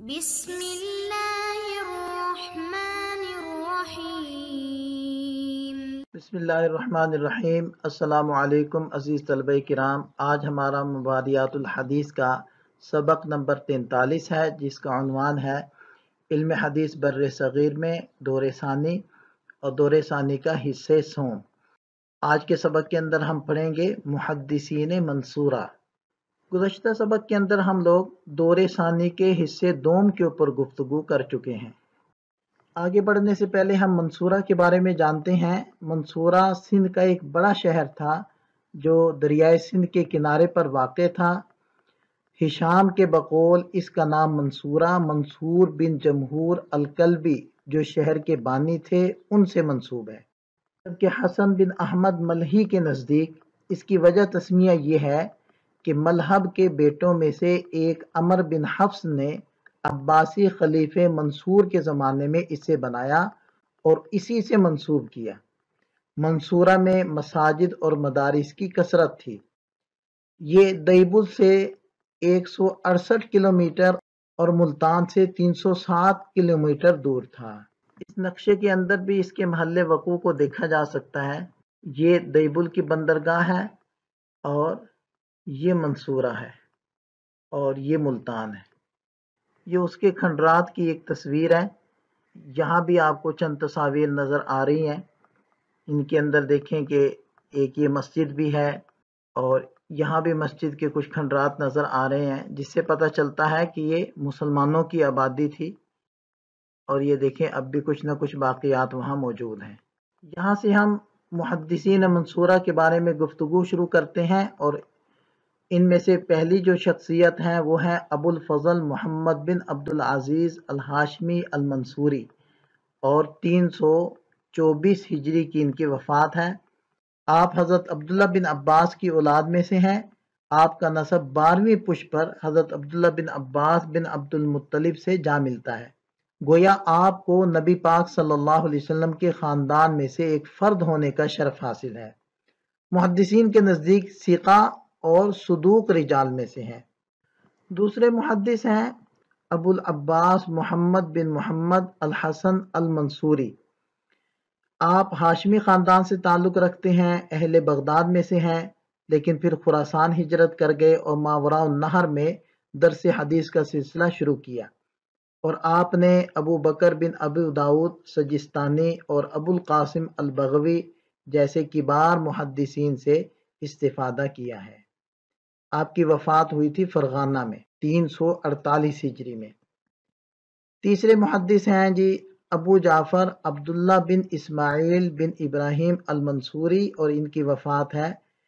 بسم اللہ الرحمن الرحیم۔ بسم اللہ الرحمن الرحیم۔ السلام علیکم عزیز طلبہ کرام، آج ہمارا مبادیات الحدیث کا سبق نمبر 43 ہے، جس کا عنوان ہے علم حدیث بر صغیر میں دور ثانی اور دور ثانی کا حصے سوم۔ آج کے سبق کے اندر ہم پڑھیں گے محدثین منصورہ۔ گزشتہ سبق کے اندر ہم لوگ دور ثانی کے حصے دوم کے اوپر گفتگو کر چکے ہیں۔ آگے بڑھنے سے پہلے ہم منصورہ کے بارے میں جانتے ہیں۔ منصورہ سندھ کا ایک بڑا شہر تھا جو دریائے سندھ کے کنارے پر واقع تھا۔ ہشام کے بقول اس کا نام منصورہ منصور بن جمہور الکلبی جو شہر کے بانی تھے ان سے منسوب ہے، جبکہ حسن بن احمد ملہی کے نزدیک اس کی وجہ تسمیہ یہ ہے کہ ملہب کے بیٹوں میں سے ایک عمر بن حفص نے عباسی خلیفہ منصور کے زمانے میں اسے بنایا اور اسی سے منسوب کیا۔ منصورہ میں مساجد اور مدارس کی کثرت تھی۔ یہ دیبل سے 168 کلومیٹر اور ملتان سے 307 کلومیٹر دور تھا۔ اس نقشے کے اندر بھی اس کے محل وقوع کو دیکھا جا سکتا ہے۔ یہ دیبل کی بندرگاہ ہے اور یہ منصورہ ہے اور یہ ملتان ہے۔ یہ اس کے کھنڈرات کی ایک تصویر ہے۔ یہاں بھی آپ کو چند تصاویر نظر آ رہی ہیں۔ ان کے اندر دیکھیں کہ ایک یہ مسجد بھی ہے اور یہاں بھی مسجد کے کچھ کھنڈرات نظر آ رہے ہیں، جس سے پتہ چلتا ہے کہ یہ مسلمانوں کی آبادی تھی اور یہ دیکھیں اب بھی کچھ نہ کچھ باقیات وہاں موجود ہیں۔ یہاں سے ہم محدثین منصورہ کے بارے میں گفتگو شروع کرتے ہیں اور ان میں سے پہلی جو شخصیت ہیں وہ ہیں ابو الفضل محمد بن عبد العزیز الہاشمی المنصوری، اور 324 ہجری کی ان کی وفات ہے۔ آپ حضرت عبداللہ بن عباس کی اولاد میں سے ہیں۔ آپ کا نسب 12ویں پشت پر حضرت عبداللہ بن عباس بن عبد المطلب سے جا ملتا ہے۔ گویا آپ کو نبی پاک صلی اللہ علیہ وسلم کے خاندان میں سے ایک فرد ہونے کا شرف حاصل ہے۔ محدثین کے نزدیک ثقہ اور صدوق رجال میں سے ہیں۔ دوسرے محدث ہیں ابو العباس محمد بن محمد الحسن المنصوری۔ آپ ہاشمی خاندان سے تعلق رکھتے ہیں، اہل بغداد میں سے ہیں، لیکن پھر خراسان ہجرت کر گئے اور ماوراء النہر میں درس حدیث کا سلسلہ شروع کیا، اور آپ نے ابو بکر بن ابو داؤد سجستانی اور ابو القاسم البغوی جیسے کبار محدثین سے استفادہ کیا ہے۔ آپ کی وفات ہوئی تھی فرغانہ میں 348 ہجری میں۔ تیسرے محدث ہیں جی ابو جعفر عبداللہ بن اسماعیل بن ابراہیم المنصوری، اور ان کی وفات ہے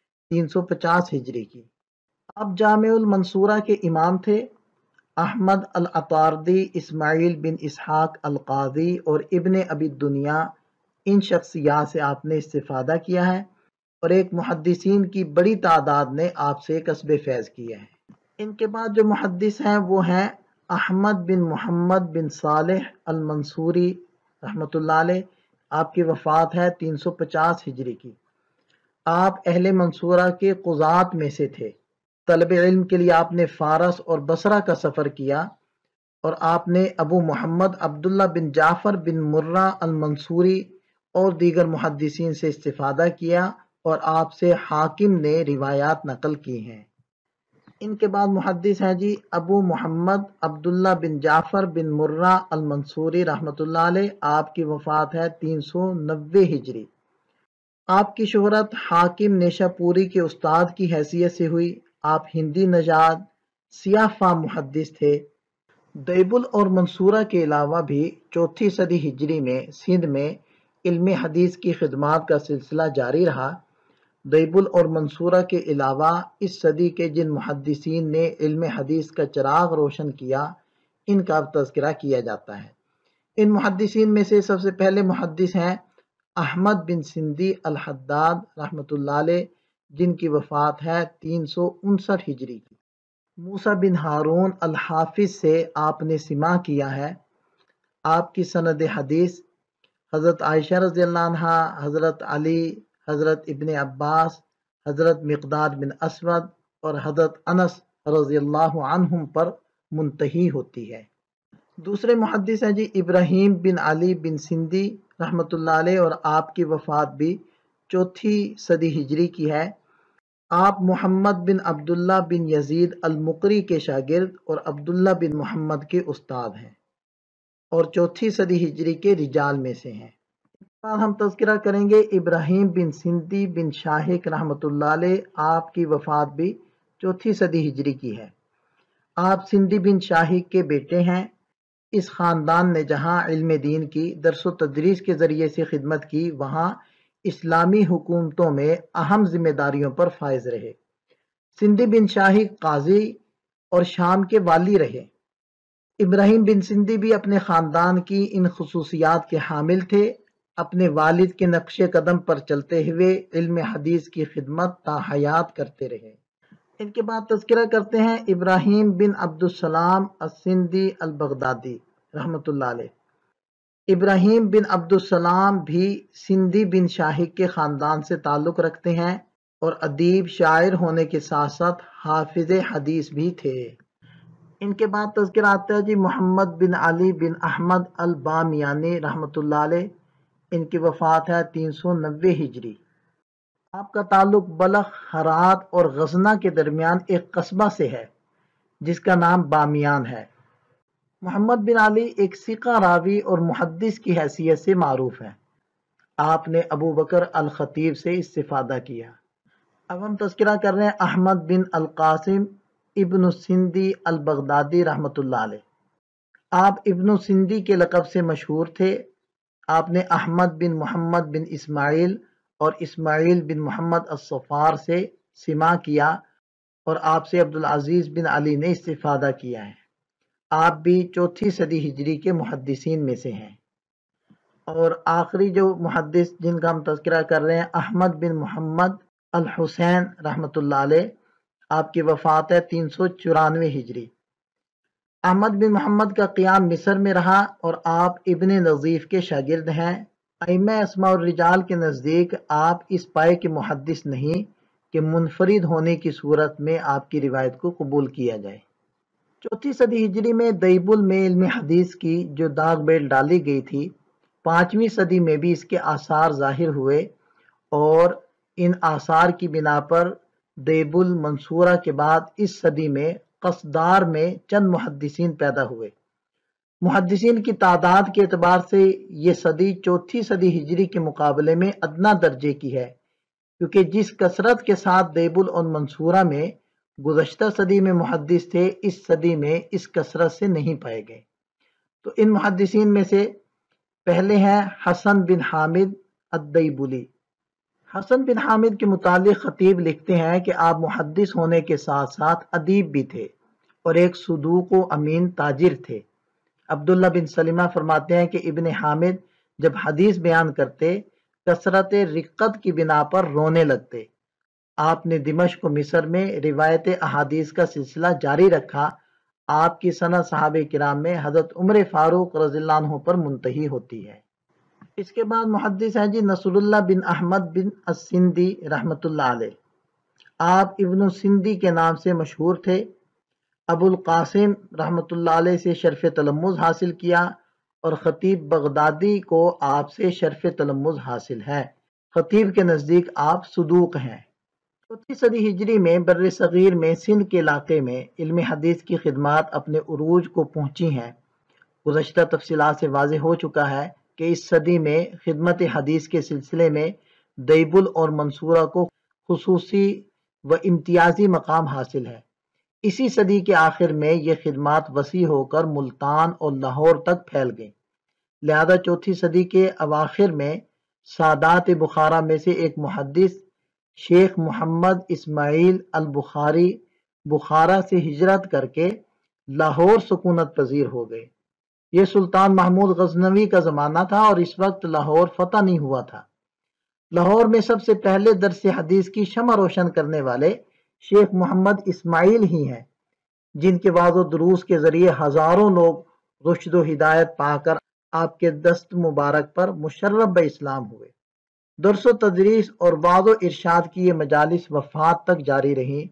350 ہجری کی۔ آپ جامع المنصورہ کے امام تھے۔ احمد العطاردی، اسماعیل بن اسحاق القاضی اور ابن ابی الدنیا، ان شخصیات سے آپ نے استفادہ کیا ہے، اور ایک محدثین کی بڑی تعداد نے آپ سے کسب فیض کیا ہے۔ ان کے بعد جو محدث ہیں وہ ہیں احمد بن محمد بن صالح المنصوری رحمۃ اللہ علیہ۔ آپ کی وفات ہے 350 ہجری کی۔ آپ اہل منصورہ کے قضات میں سے تھے۔ طلب علم کے لیے آپ نے فارس اور بصرہ کا سفر کیا، اور آپ نے ابو محمد عبداللہ بن جعفر بن مرہ المنصوری اور دیگر محدثین سے استفادہ کیا، اور آپ سے حاکم نے روایات نقل کی ہیں۔ ان کے بعد محدث ہیں جی ابو محمد عبداللہ بن جعفر بن مرہ المنصوری رحمۃ اللہ علیہ۔ آپ کی وفات ہے 390 ہجری۔ آپ کی شہرت حاکم نیشا پوری کے استاد کی حیثیت سے ہوئی۔ آپ ہندی نژاد سیاہ فام محدث تھے۔ دیبل اور منصورہ کے علاوہ بھی 4 صدی ہجری میں سندھ میں علم حدیث کی خدمات کا سلسلہ جاری رہا۔ دیبل اور منصورہ کے علاوہ اس صدی کے جن محدثین نے علم حدیث کا چراغ روشن کیا، ان کا تذکرہ کیا جاتا ہے۔ ان محدثین میں سے سب سے پہلے محدث ہیں احمد بن سندی الحداد رحمۃ اللہ علیہ، جن کی وفات ہے 359 ہجری کی۔ موسیٰ بن ہارون الحافظ سے آپ نے سماع کیا ہے۔ آپ کی سند حدیث حضرت عائشہ رضی اللہ عنہ، حضرت علی، حضرت ابن عباس، حضرت مقداد بن اسود اور حضرت انس رضی اللہ عنہم پر منتہی ہوتی ہے۔ دوسرے محدث ہیں جی ابراہیم بن علی بن سندھی رحمۃ اللہ علیہ، اور آپ کی وفات بھی 4 صدی ہجری کی ہے۔ آپ محمد بن عبداللہ بن یزید المقری کے شاگرد اور عبداللہ بن محمد کے استاد ہیں اور 4 صدی ہجری کے رجال میں سے ہیں۔ ہم تذکرہ کریں گے ابراہیم بن سندھی بن شاہق رحمۃ اللہ علیہ، آپ کی وفات بھی 4 صدی ہجری کی ہے۔ آپ سندھی بن شاہق کے بیٹے ہیں۔ اس خاندان نے جہاں علم دین کی درس و تدریس کے ذریعے سے خدمت کی، وہاں اسلامی حکومتوں میں اہم ذمہ داریوں پر فائز رہے۔ سندھی بن شاہق قاضی اور شام کے والی رہے۔ ابراہیم بن سندھی بھی اپنے خاندان کی ان خصوصیات کے حامل تھے۔ اپنے والد کے نقش قدم پر چلتے ہوئے علم حدیث کی خدمت تا حیات کرتے رہے۔ ان کے بعد تذکرہ کرتے ہیں ابراہیم بن عبدالسلام السندھی البغدادی رحمۃ اللہ علیہ۔ ابراہیم بن عبدالسلام بھی سندھی بن شاہق کے خاندان سے تعلق رکھتے ہیں اور ادیب شاعر ہونے کے ساتھ ساتھ حافظ حدیث بھی تھے۔ ان کے بعد تذکرہ آتا ہے جی محمد بن علی بن احمد البامیانی رحمۃ اللہ علیہ۔ ان کی وفات ہے 390 ہجری۔ آپ کا تعلق بلخ، ہرات اور غزنہ کے درمیان ایک قصبہ سے ہے جس کا نام بامیان ہے۔ محمد بن علی ایک ثقہ راوی اور محدث کی حیثیت سے معروف ہیں۔ آپ نے ابو بکر الخطیب سے استفادہ کیا۔ اب ہم تذکرہ کر رہے ہیں احمد بن القاسم ابن السندھی البغدادی رحمۃ اللہ علیہ۔ آپ ابن السندھی کے لقب سے مشہور تھے۔ آپ نے احمد بن محمد بن اسماعیل اور اسماعیل بن محمد الصفار سے سماع کیا اور آپ سے عبدالعزیز بن علی نے استفادہ کیا ہے۔ آپ بھی 4 صدی ہجری کے محدثین میں سے ہیں۔ اور آخری جو محدث جن کا ہم تذکرہ کر رہے ہیں احمد بن محمد الحسین رحمۃ اللہ علیہ، آپ کی وفات ہے 394 ہجری۔ احمد بن محمد کا قیام مصر میں رہا اور آپ ابن نظیف کے شاگرد ہیں۔ ائمہ اسماء الرجال کے نزدیک آپ اس پائے کے محدث نہیں کہ منفرد ہونے کی صورت میں آپ کی روایت کو قبول کیا جائے۔ 4 صدی ہجری میں دیبل میں علم حدیث کی جو داغ بیل ڈالی گئی تھی، 5ویں صدی میں بھی اس کے آثار ظاہر ہوئے اور ان آثار کی بنا پر دیبل منصورہ کے بعد اس صدی میں قصدار میں چند محدثین پیدا ہوئے۔ محدثین کی تعداد کے اعتبار سے یہ صدی 4 صدی ہجری کے مقابلے میں ادنا درجے کی ہے، کیونکہ جس کثرت کے ساتھ دیبل اور منصورہ میں گزشتہ صدی میں محدث تھے، اس صدی میں اس کثرت سے نہیں پائے گئے۔ تو ان محدثین میں سے پہلے ہیں حسن بن حامد الدیبلی۔ حسن بن حامد کے متعلق خطیب لکھتے ہیں کہ آپ محدث ہونے کے ساتھ ساتھ ادیب بھی تھے اور ایک صدوق و امین تاجر تھے۔ عبداللہ بن سلمہ فرماتے ہیں کہ ابن حامد جب حدیث بیان کرتے، کثرت رقت کی بنا پر رونے لگتے۔ آپ نے دمشق و مصر میں روایت احادیث کا سلسلہ جاری رکھا۔ آپ کی سند صحابہ کرام میں حضرت عمر فاروق رضی اللہ عنہ پر منتہی ہوتی ہے۔ اس کے بعد محدث ہیں جی نصر اللہ بن احمد بن السندھی رحمۃ اللہ علیہ۔ آپ ابن السندھی کے نام سے مشہور تھے۔ ابو القاسم رحمۃ اللہ علیہ سے شرف تلمذ حاصل کیا اور خطیب بغدادی کو آپ سے شرف تلمذ حاصل ہے۔ خطیب کے نزدیک آپ صدوق ہیں۔ 4 صدی ہجری میں بر صغیر میں سندھ کے علاقے میں علم حدیث کی خدمات اپنے عروج کو پہنچی ہیں۔ گزشتہ تفصیلات سے واضح ہو چکا ہے کہ اس صدی میں خدمت حدیث کے سلسلے میں دیبل اور منصورہ کو خصوصی و امتیازی مقام حاصل ہے۔ اسی صدی کے آخر میں یہ خدمات وسیع ہو کر ملتان اور لاہور تک پھیل گئیں۔ لہذا 4 صدی کے اواخر میں سادات بخارا میں سے ایک محدث شیخ محمد اسماعیل البخاری بخارا سے ہجرت کر کے لاہور سکونت پذیر ہو گئے۔ یہ سلطان محمود غزنوی کا زمانہ تھا اور اس وقت لاہور فتح نہیں ہوا تھا۔ لاہور میں سب سے پہلے درس حدیث کی شمع روشن کرنے والے شیخ محمد اسماعیل ہی ہیں، جن کے وعظ و دروس کے ذریعے ہزاروں لوگ رشد و ہدایت پا کر آپ کے دست مبارک پر مشرف بہ اسلام ہوئے۔ درس و تدریس اور وعظ و ارشاد کی یہ مجالس وفات تک جاری رہیں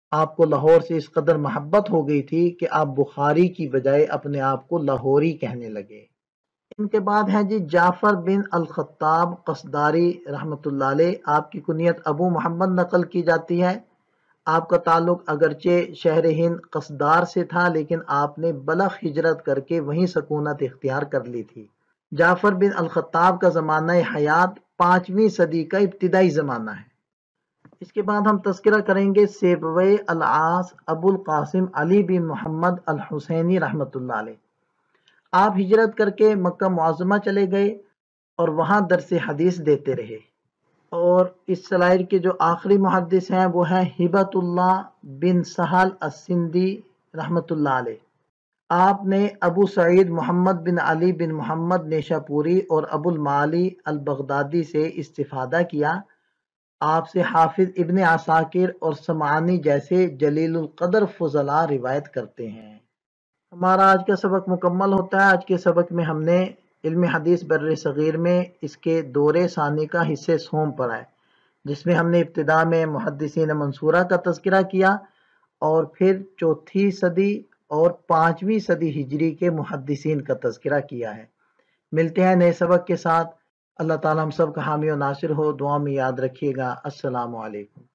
آپ کو لاہور سے اس قدر محبت ہو گئی تھی کہ آپ بخاری کی بجائے اپنے آپ کو لاہوری کہنے لگے۔ ان کے بعد ہیں جی جعفر بن الخطاب قصداری رحمۃ اللہ علیہ، آپ کی کنیت ابو محمد نقل کی جاتی ہے۔ آپ کا تعلق اگرچہ شہر ہند قصدار سے تھا لیکن آپ نے بلخ ہجرت کر کے وہیں سکونت اختیار کر لی تھی۔ جعفر بن الخطاب کا زمانہ حیات 5ویں صدی کا ابتدائی زمانہ ہے۔ اس کے بعد ہم تذکرہ کریں گے سیبوی العاص ابو القاسم علی بن محمد الحسینی رحمۃ اللہ علیہ۔ آپ ہجرت کر کے مکہ معظمہ چلے گئے اور وہاں درس حدیث دیتے رہے، اور اس سلائر کے جو آخری محدث ہیں وہ ہیں ہبۃ اللہ بن سہل السندی رحمۃ اللہ علیہ۔ آپ نے ابو سعید محمد بن علی بن محمد نیشاپوری اور ابو المعالی البغدادی سے استفادہ کیا۔ آپ سے حافظ ابن عساکر اور سمعانی جیسے جلیل القدر فضلاء روایت کرتے ہیں۔ ہمارا آج کا سبق مکمل ہوتا ہے۔ آج کے سبق میں ہم نے علم حدیث بر صغیر میں اس کے دور ثانی کا حصے سوم پڑھا ہے، جس میں ہم نے ابتدا میں محدثین منصورہ کا تذکرہ کیا اور پھر 4 صدی اور 5ویں صدی ہجری کے محدثین کا تذکرہ کیا ہے۔ ملتے ہیں نئے سبق کے ساتھ۔ اللہ تعالیٰ ہم سب کا حامی و ناصر ہو، دعا میں یاد رکھیے گا۔ السلام علیکم۔